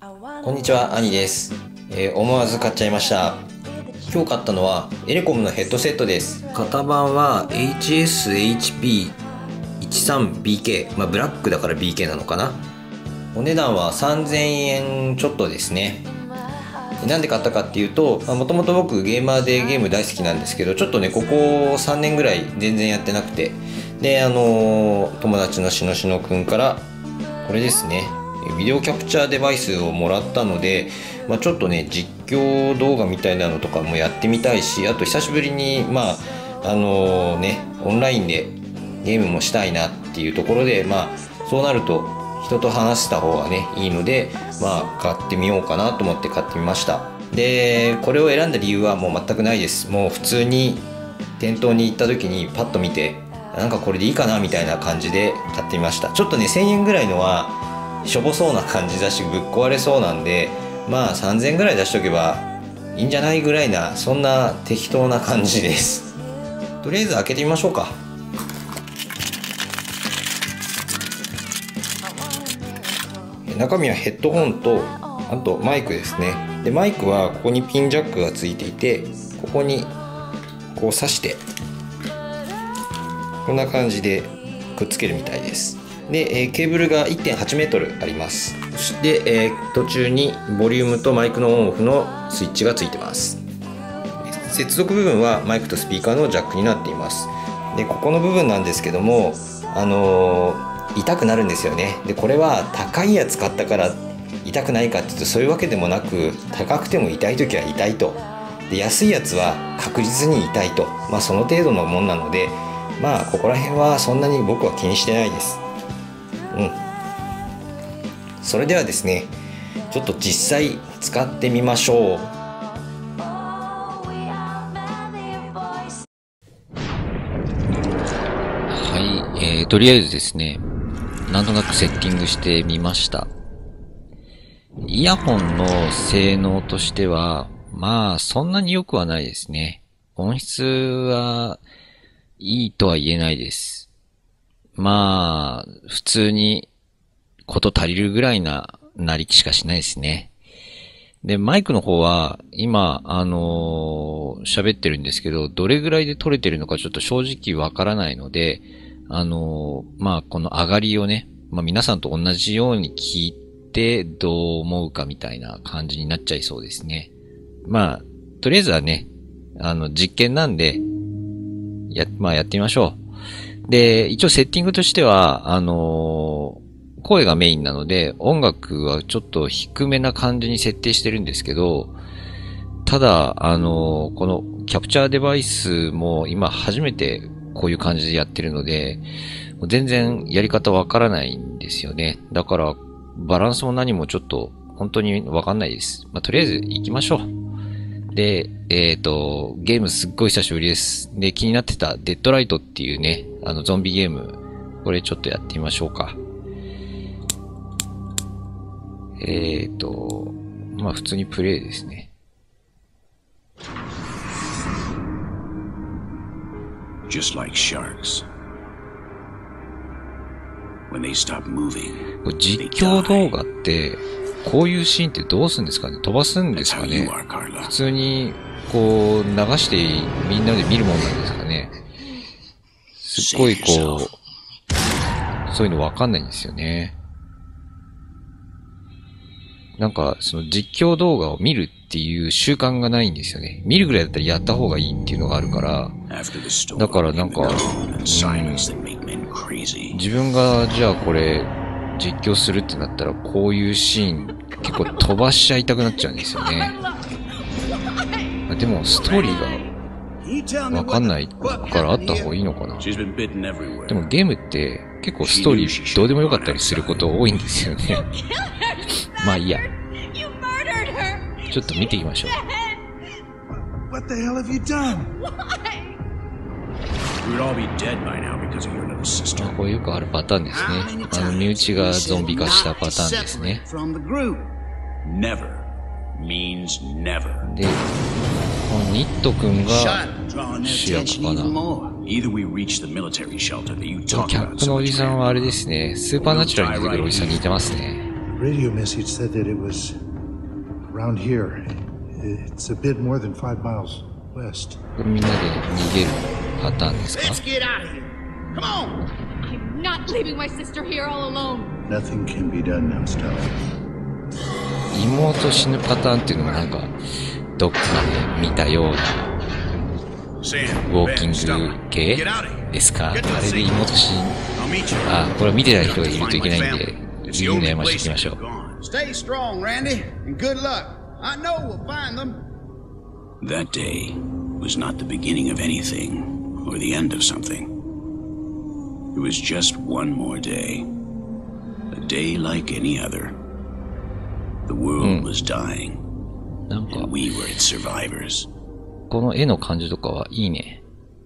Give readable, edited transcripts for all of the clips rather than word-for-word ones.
こんにちは、兄です。思わず買っちゃいました。今日買ったのはエレコムのヘッドセットです。型番は HSHP13BK、ブラックだから BK なのかな。お値段は3000円ちょっとですね。なんで買ったかっていうと、もともと僕ゲーマーでゲーム大好きなんですけど、ちょっとねここ3年ぐらい全然やってなくて、で友達のしのしのくんからこれですね、ビデオキャプチャーデバイスをもらったので、ちょっとね実況動画みたいなのとかもやってみたいし、あと久しぶりにオンラインでゲームもしたいなっていうところで、そうなると人と話した方がねいいので、買ってみようかなと思って買ってみました。でこれを選んだ理由はもう全くないです。もう普通に店頭に行った時にパッと見て、なんかこれでいいかなみたいな感じで買ってみました。ちょっとね1000円ぐらいのはしょぼそうな感じだし、ぶっ壊れそうなんで、3000円ぐらい出しとけばいいんじゃないぐらいな、そんな適当な感じです。とりあえず開けてみましょうか。中身はヘッドホンと、あとマイクですね。でマイクはここにピンジャックがついていて、ここにこう挿してこんな感じでくっつけるみたいです。で、ケーブルが 1.8 メートルあります。そして、途中にボリュームとマイクのオンオフのスイッチがついてます。接続部分はマイクとスピーカーのジャックになっています。でここの部分なんですけども、痛くなるんですよね。でこれは高いやつ買ったから痛くないかっていうとそういうわけでもなく、高くても痛い時は痛いと、で安いやつは確実に痛いと、その程度のもんなので、ここら辺はそんなに僕は気にしてないです。それではですね、ちょっと実際使ってみましょう。はい、とりあえずですね、なんとなくセッティングしてみました。イヤホンの性能としては、そんなに良くはないですね。音質はいいとは言えないです。普通にこと足りるぐらいななりしかしないですね。で、マイクの方は、今、喋ってるんですけど、どれぐらいで撮れてるのかちょっと正直わからないので、この上がりをね、皆さんと同じように聞いてどう思うかみたいな感じになっちゃいそうですね。とりあえずはね、実験なんで、やってみましょう。で、一応セッティングとしては、声がメインなので、音楽はちょっと低めな感じに設定してるんですけど、ただ、このキャプチャーデバイスも今初めてこういう感じでやってるので、全然やり方わからないんですよね。だから、バランスも何もちょっと本当にわかんないです。とりあえず行きましょう。で、ゲームすっごい久しぶりです。で、気になってたデッドライトっていうね、ゾンビゲーム、これちょっとやってみましょうか。普通にプレイですね。 Just like sharks. When they stop moving, 実況動画って、こういうシーンってどうするんですかね？飛ばすんですかね？普通に、こう、流してみんなで見るもんなんですかね？すっごいそういうのわかんないんですよね。その実況動画を見るっていう習慣がないんですよね。見るぐらいだったらやった方がいいっていうのがあるから、だから自分がじゃあこれ実況するってなったらこういうシーン結構飛ばしちゃいたくなっちゃうんですよね。でもストーリーがわかんないからあった方がいいのかな。でもゲームって結構ストーリーどうでもよかったりすること多いんですよね。いいや。ちょっと見ていきましょう。これよくあるパターンですね。身内がゾンビ化したパターンですね。で、このニット君が主役かな。キャップのおじさんはあれですね。スーパーナチュラルに出てくるおじさんに似てますね。 radio message said that it was around here. It's a bit more than 5 miles west. みんなで逃げるパターンですか？ Let's get out of here. Come on. I'm not leaving my sister here all alone. Nothing can be done now, Stella. 妹死ぬパターンっていうのがなんかどっかで見たような Sam, ウォーキン Ben, stop. グ系 Get out of here. ですか？あ Get to the れで scene. 妹死ん I'll meet you. あ、これは見てない人がいるといけないん Find で my family. It's the 言うの only やまし place ときましょ they've う。 gone. Stay strong, Randy, and good luck. I know we'll find them. That day was not the beginning of anything or the end of something. It was just one more day. A day like any other. The world was dying, なんか and we were its survivors. この絵の感じとかはいいね。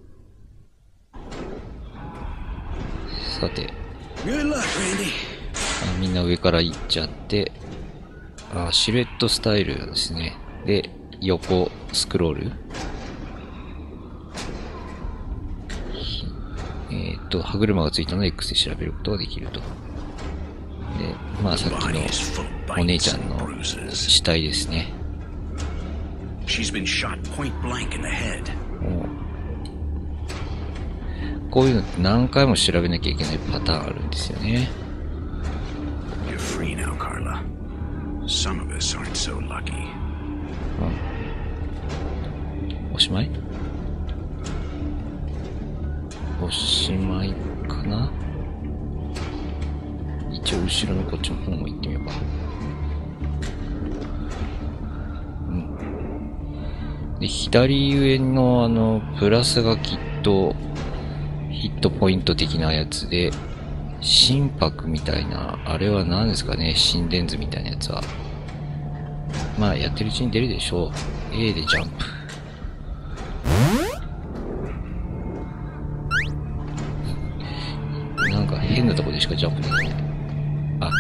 さて、 Good luck, Randy. みんな上から行っちゃって、シルエットスタイルですね。で、横スクロール。歯車がついたので X で調べることができると。で、まあさっき Body の is full of お姉 bites ちゃん and の bruises. 死体ですね。 She's been shot point blank in the head. こういうのって何回も調べなきゃいけないパターンあるんですよね。 You're free now, Carla. Some of us aren't so lucky. おしまい？おしまいかな？一応後ろのこっちの方も行ってみようか。で、左上のプラスがきっとヒットポイント的なやつで、心拍みたいな、あれは何ですかね、心電図みたいなやつは。まあ、やってるうちに出るでしょう。A でジャンプ。なんか変なとこでしかジャンプできない。あ、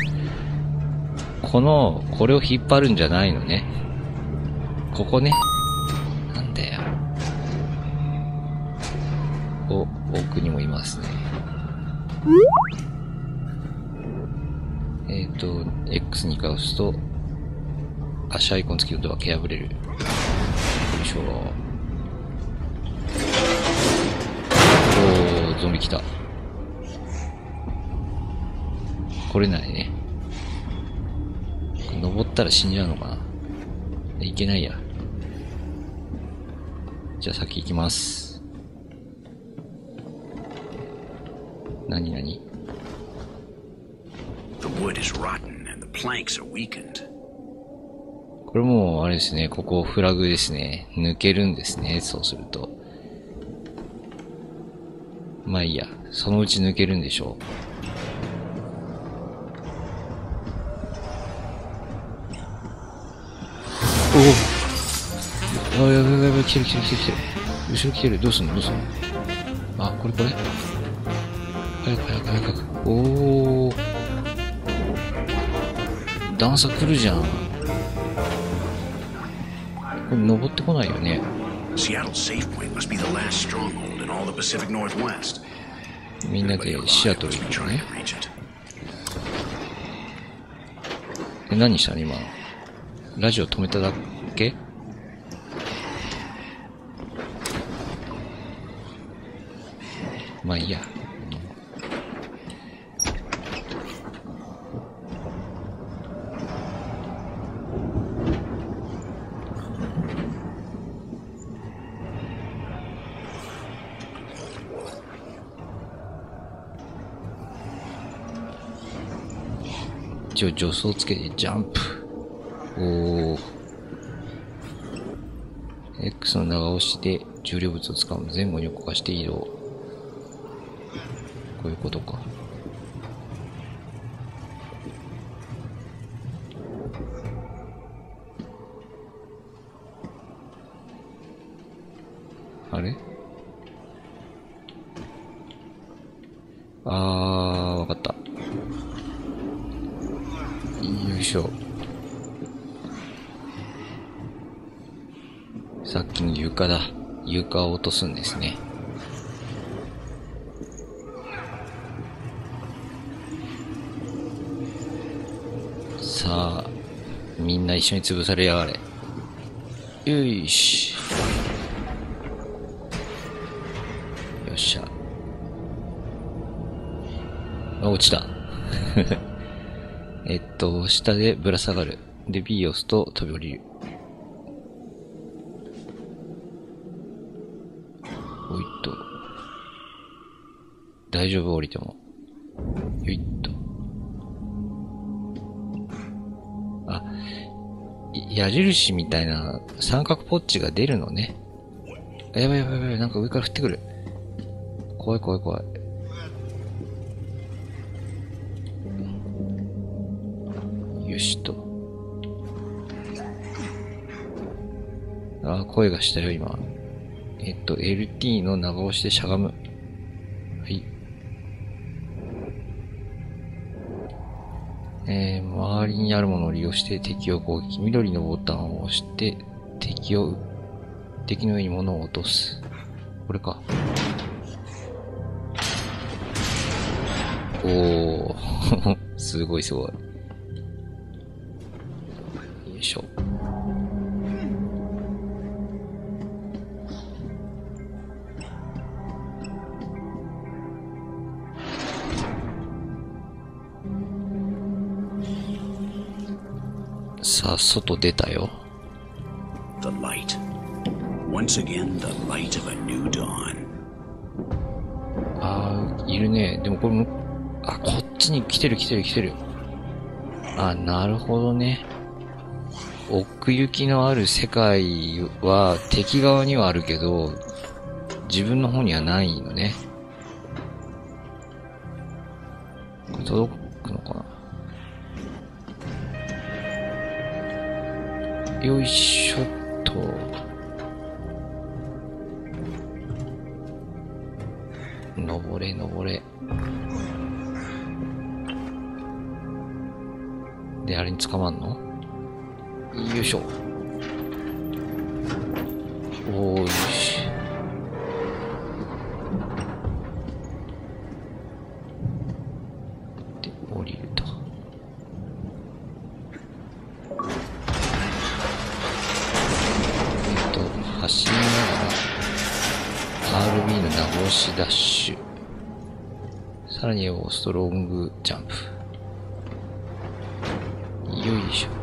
これを引っ張るんじゃないのね。ここね。なんだよ。奥にもいますね。X に回すと、足アイコン付きのドア蹴破れる。よいしょ。ゾンビ来た。来れないね。登ったら死んじゃうのかな。いけないや。じゃあ先行きます。何 The wood is rotten and the planks are weakened. これもうあれですね、ここフラグですね。抜けるんですね、そうすると。まあいいや、そのうち抜けるんでしょう。おお。やばいやばい、来てる。後ろ来てる。どうすんのあ、これ早く。おー。段差来るじゃん。これ登ってこないよね。 Seattle's safe point must be the last stronghold in all the Pacific Northwest. みんなでシアトル行くのね。 Reach it. で、何したの今。ラジオ止めただけ？まあいいや。一応助走つけてジャンプ。おー。X の長押しで重量物を掴む。前後に動かして移動。こういうことか。あれ？わかった。よいしょ。さっきの床だ。床を落とすんですね。 さあ、みんな一緒に潰されやがれ。よいし。よっしゃ。あ、落ちた。下でぶら下がる。で、B を押すと飛び降りる。おいっと。大丈夫、降りても。よいっと。あ、矢印みたいな三角ポッチが出るのね。やばいやばいやばい、なんか上から降ってくる。怖い怖い怖い。よしと。あ、声がしたよ、今。LT の長押しでしゃがむ。はい。周りにあるものを利用して敵を攻撃。緑のボタンを押して敵の上に物を落とす。これか。おー。すごいすごい。よいしょ。さあ、外出たよ。 The light. Once again, the light of a new dawn. あー、いるね。でもこれも、あ、こっちに来てる。あ、なるほどね。奥行きのある世界は敵側にはあるけど、自分の方にはないのね。これ届くのかな。よいしょっと。登れ。で、あれに捕まんの？よいしょ。おーいし。で、降りると。走りながら RB の長押しダッシュ、さらにストロングジャンプ。よいしょ。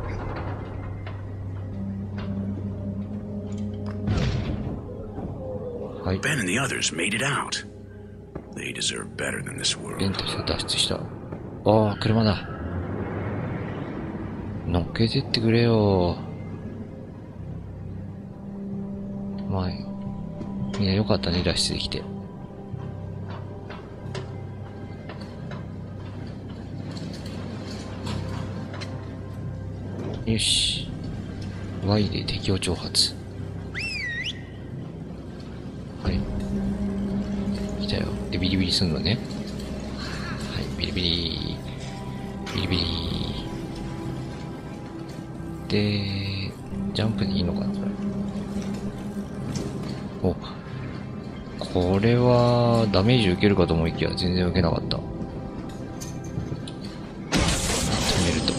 はい。 Ben and the others made it out. They deserve better than this ベン world. たちが脱出した。ああ、車だ。乗っけてってくれよ。まあ、いや、よかったね、脱出できて。よし。Y で敵を挑発。はい。来たよ。で、ビリビリすんのね。はい、ビリビリ。で、ジャンプでいいのかな、これ。お、これはダメージ受けるかと思いきや全然受けなかった。止めると。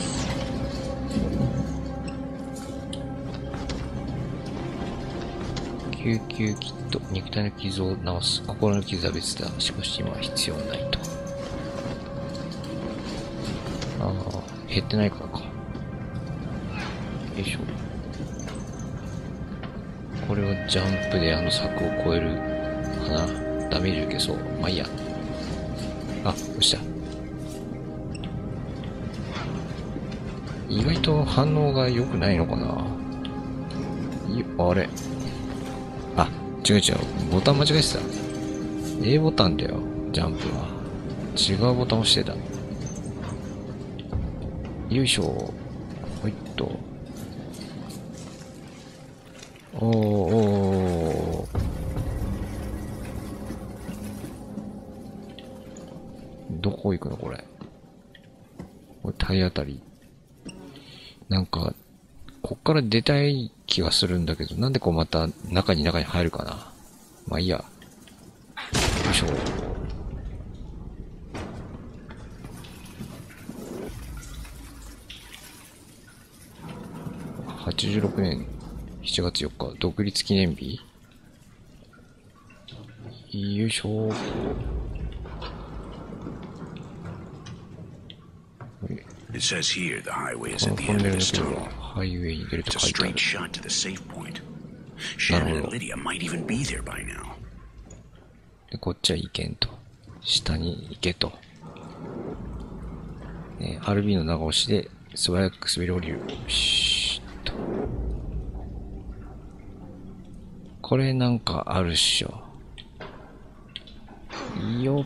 救急キット、肉体の傷を治す。心の傷は別だ。しかし今は必要ないと。ああ、減ってないからか。よいしょ。これはジャンプであの柵を越えるかな。ダメージ受けそう。まあいいや。あ、落ちた。意外と反応が良くないのかな。あれ。あ、違う。ボタン間違えてた。A ボタンだよ、ジャンプは。違うボタン押してた。よいしょ。ほいっと。おー。どこ行くのこれ。これ体当たり。なんか、こっから出たい気がするんだけど、なんでこうまた中に入るかな。まあいいや。よいしょ。 86年7月4日、独立記念日。よいしょ。 It says here the highway is こ at の the トン end ネ of ル this の距離 tunnel. はハイウェイに出ると It's a 書いてある straight。shot to the safe point. Shannon and Lydia might even be there by now. で、こっちは行けんと。下に行けと。RB の長押しで素早く滑り降りる。シーッと。これなんかあるっしょ。いいよ。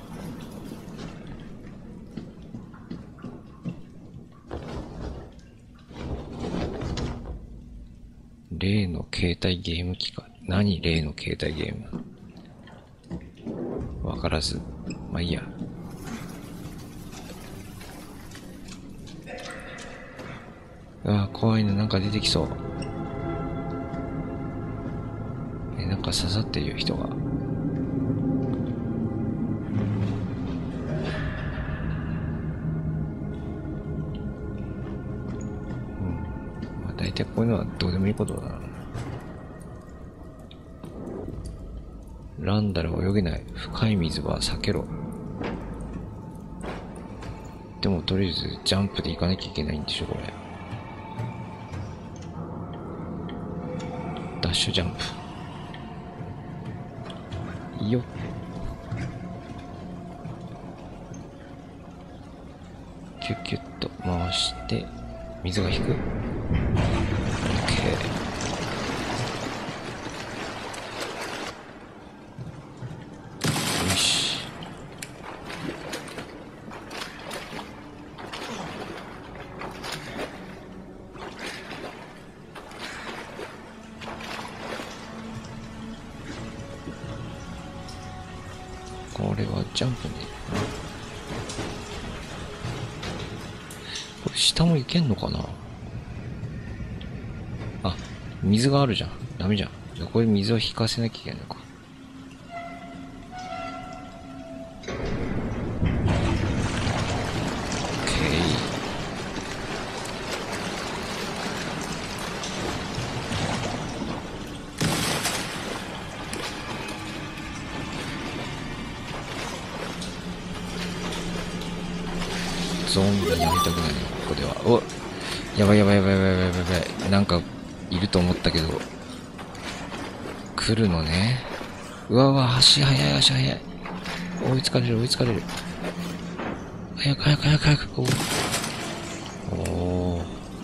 例の携帯ゲーム機か。何例の携帯ゲーム。わからず。まあいいや。ああ、怖いな。なんか出てきそう。なんか刺さってるよ、人が。まあ大体こういうのはどうでもいいことだな。ランダルは泳げない。深い水は避けろ。でもとりあえずジャンプで行かなきゃいけないんでしょ、これ。ダッシュジャンプ。いいよ。キュッキュッと回して、水が引く。OK。よし。これはジャンプね。これ下も行けんのかな。あ、水があるじゃん。ダメじゃん。これ水を引かせなきゃいけないのか。ゾンビやりたくないね、ここでは。お、やばいやばいやばいやばいやばいやばい。なんか、いると思ったけど。来るのね。うわうわ、足早い足早い。追いつかれる追いつかれる。早く早く早く早く。お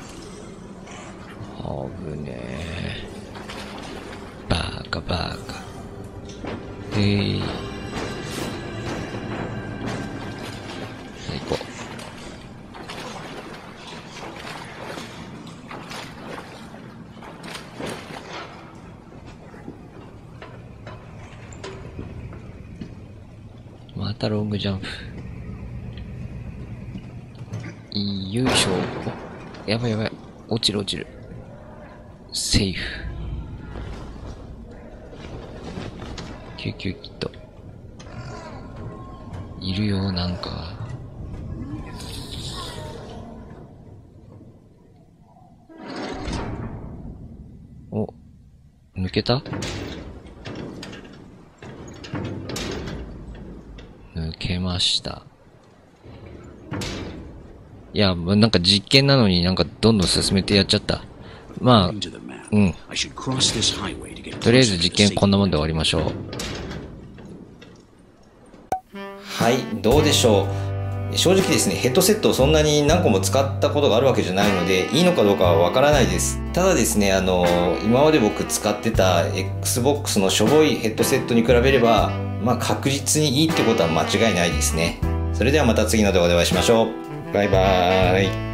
ー。危ねえ。バーカバーカ。行こう。またロングジャンプ。よいしょ。お、やばいやばい。落ちる落ちる。セーフ。救急キット。いるよ、なんか。お、抜けた？抜けました。いや、なんか実験なのになんかどんどん進めてやっちゃった。まあ、うん。とりあえず実験こんなもんで終わりましょう。はい、どうでしょう。正直ですね、ヘッドセットをそんなに何個も使ったことがあるわけじゃないので、いいのかどうかはわからないです。ただですね、今まで僕使ってた Xbox のしょぼいヘッドセットに比べれば、まあ確実にいいってことは間違いないですね。それではまた次の動画でお会いしましょう。バイバーイ。